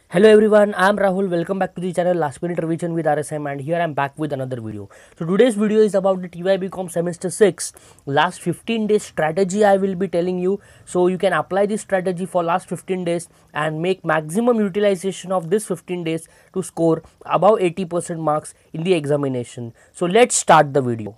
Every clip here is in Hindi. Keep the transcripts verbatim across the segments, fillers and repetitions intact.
Hello everyone, I am Rahul. Welcome back to the channel Last Minute Revision with R S M, and here I am back with another video. So today's video is about the T Y B Com semester six last fifteen days strategy I will be telling you, so you can apply this strategy for last fifteen days and make maximum utilization of this fifteen days to score above eighty percent marks in the examination. So let's start the video.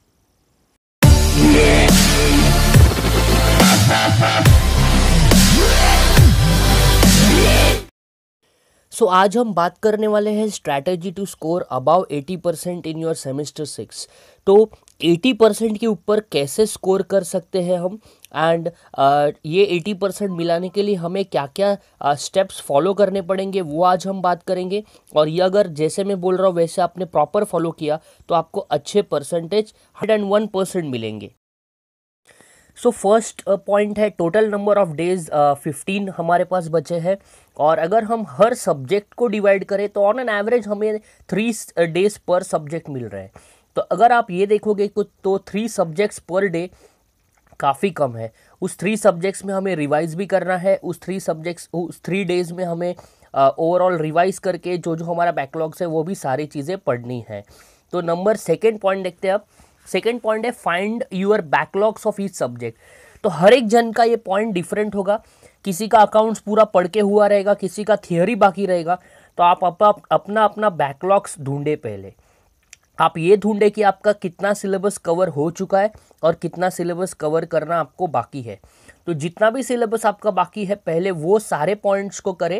So so, आज हम बात करने वाले हैं strategy to score above eighty percent in your semester six. तो एटी परसेंट के ऊपर कैसे स्कोर कर सकते हैं हम, एंड uh, ये एटी परसेंट मिलाने के लिए हमें क्या क्या स्टेप्स uh, फॉलो करने पड़ेंगे वो आज हम बात करेंगे। और ये अगर जैसे मैं बोल रहा हूँ वैसे आपने प्रॉपर फॉलो किया तो आपको अच्छे percentage hundred and one percent मिलेंगे। सो फर्स्ट पॉइंट है total number of days fifteen हमारे पास बचे हैं, और अगर हम हर सब्जेक्ट को डिवाइड करें तो ऑन एन एवरेज हमें थ्री डेज पर सब्जेक्ट मिल रहे हैं। तो अगर आप ये देखोगे तो थ्री सब्जेक्ट्स पर डे काफ़ी कम है। उस थ्री सब्जेक्ट्स में हमें रिवाइज भी करना है, उस थ्री सब्जेक्ट्स उस थ्री डेज में हमें ओवरऑल uh, रिवाइज करके जो जो हमारा बैकलॉग्स है वो भी सारी चीज़ें पढ़नी है। तो नंबर सेकेंड पॉइंट देखते हैं अब। सेकेंड पॉइंट है find your backlogs of each subject. तो हर एक जन का ये पॉइंट डिफरेंट होगा। किसी का अकाउंट्स पूरा पढ़ के हुआ रहेगा, किसी का थियोरी बाकी रहेगा। तो आप अप, अपना अपना बैकलॉग्स ढूंढे। पहले आप ये ढूंढे कि आपका कितना सिलेबस कवर हो चुका है और कितना सिलेबस कवर करना आपको बाकी है। तो जितना भी सिलेबस आपका बाकी है पहले वो सारे पॉइंट्स को करें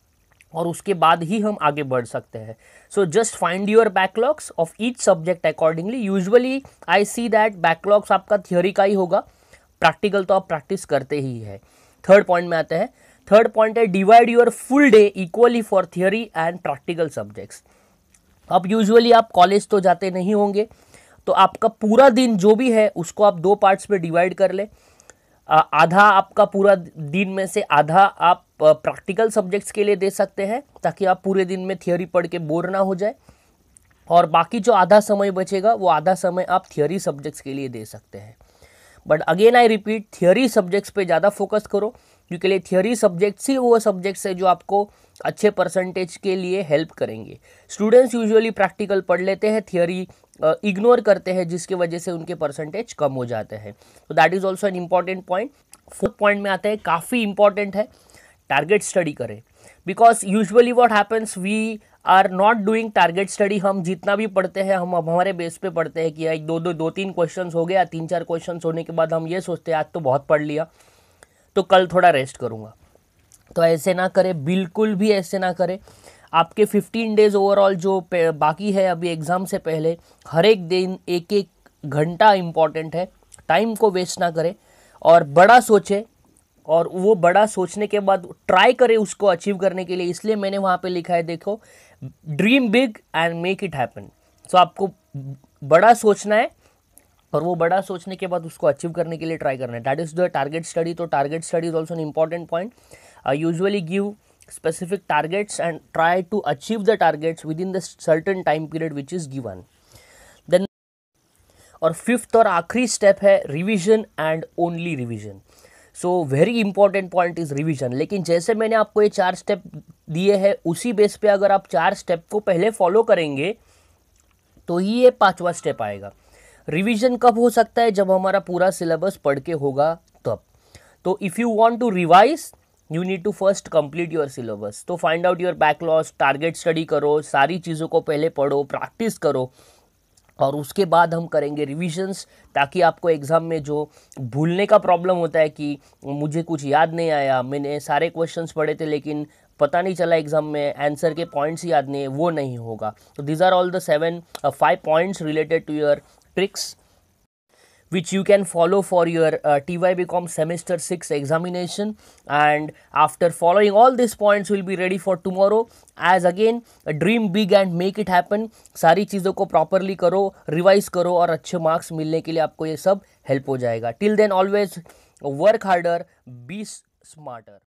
और उसके बाद ही हम आगे बढ़ सकते हैं। So just find your backlogs of each subject accordingly. Usually I see that backlogs आपका थियोरी का ही होगा, प्रैक्टिकल तो आप प्रैक्टिस करते ही है। थर्ड पॉइंट में आते हैं। थर्ड पॉइंट है divide your full day equally for theory and practical subjects. अब यूजुअली आप कॉलेज तो जाते नहीं होंगे, तो आपका पूरा दिन जो भी है उसको आप दो पार्ट्स में डिवाइड कर ले। आधा आपका पूरा दिन में से आधा आप प्रैक्टिकल सब्जेक्ट्स के लिए दे सकते हैं ताकि आप पूरे दिन में थियोरी पढ़ के बोर ना हो जाए, और बाकी जो आधा समय बचेगा वो आधा समय आप थियोरी सब्जेक्ट्स के लिए दे सकते हैं। But again I repeat, theory subjects पे ज़्यादा फोकस करो, क्योंकि लिए थियोरी सब्जेक्ट्स ही वो सब्जेक्ट्स है जो आपको अच्छे परसेंटेज के लिए हेल्प करेंगे। स्टूडेंट्स यूजुअली प्रैक्टिकल पढ़ लेते हैं, थियोरी इग्नोर करते हैं, जिसकी वजह से उनके परसेंटेज कम हो जाते हैं। तो that is also an important point. Fourth point में आते हैं, काफ़ी इंपॉर्टेंट है, टारगेट स्टडी करें। Because usually what happens, we are not doing target study. हम जितना भी पढ़ते हैं हम अब हमारे बेस पे पढ़ते हैं कि एक दो दो दो तीन क्वेश्चंस हो गया, तीन चार क्वेश्चंस होने के बाद हम ये सोचते हैं आज तो बहुत पढ़ लिया तो कल थोड़ा रेस्ट करूँगा। तो ऐसे ना करें, बिल्कुल भी ऐसे ना करें। आपके फिफ्टीन डेज ओवरऑल जो बाकी है अभी एग्ज़ाम से पहले, हर एक दिन एक एक घंटा इम्पॉर्टेंट है। टाइम को वेस्ट ना करें और बड़ा सोचें, और वो बड़ा सोचने के बाद ट्राई करें उसको अचीव करने के लिए। इसलिए मैंने वहाँ पे लिखा है, देखो, dream big and make it happen. So आपको बड़ा सोचना है और वो बड़ा सोचने के बाद उसको अचीव करने के लिए ट्राई करना है। That is the target study. तो target study is also an important point. Usually give specific targets and try to achieve the targets within the certain time period which is given. Then और फिफ्थ और आखिरी स्टेप है revision and only revision. So very important point is revision. लेकिन जैसे मैंने आपको ये चार स्टेप दिए हैं उसी बेस पे अगर आप चार स्टेप को पहले फॉलो करेंगे तो ही ये पांचवा स्टेप आएगा। रिवीजन कब हो सकता है? जब हमारा पूरा सिलेबस पढ़ के होगा तब। तो if you want to revise you need to first complete your syllabus. तो find out your backlogs, target study करो, सारी चीज़ों को पहले पढ़ो, प्रैक्टिस करो, और उसके बाद हम करेंगे रिविजन्स, ताकि आपको एग्ज़ाम में जो भूलने का प्रॉब्लम होता है कि मुझे कुछ याद नहीं आया, मैंने सारे क्वेश्चंस पढ़े थे लेकिन पता नहीं चला एग्ज़ाम में आंसर के पॉइंट्स याद नहीं है, वो नहीं होगा। तो these are all the seven five points related to your tricks which you can follow for your uh, T Y B Com semester six examination, and after following all these points will be ready for tomorrow as again dream big and make it happen। सारी चीज़ों को properly करो, revise करो और अच्छे marks मिलने के लिए आपको ये सब help हो जाएगा। Till then always work harder, be smarter।